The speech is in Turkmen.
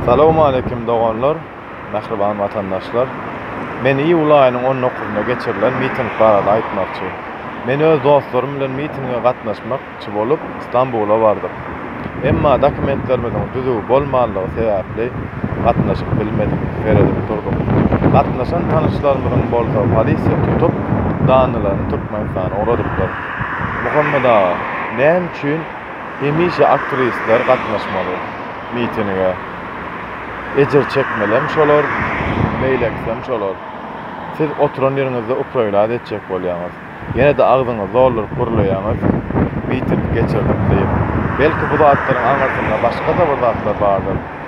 Salamu aleyküm doganlar, mehriban vatandaşlar. Men iyi ulayının 19'unda geçirilen miting barada aýtmakçy. Men öz dostlarym bilen mitingge gatnaşmakçy bolup İstanbul'a bardyk. Emma dokumentlerimizin düzügi bolmanlygy sebäpli gatnaşyp bilmedik, feredip durduk. Gatnaşan tanışlarymyň bolsa polisiýa tutup, danylaryny Türkmenistan uradyplar. Muhammed ağa, näme üçin hemişe aktrisler gatnaşmaly mitingge? Ejir çekmelem şolar, meýleksem şolar. Siz oturan ýerinizde upraýlad etjek bolýaňyz. Ýene de agzyňyzy zorlaryp gurulaýaňyz. Miting geçirdik diýip. Belki bu zatlaryň aňarsynda başga da bir zatlar bardyr.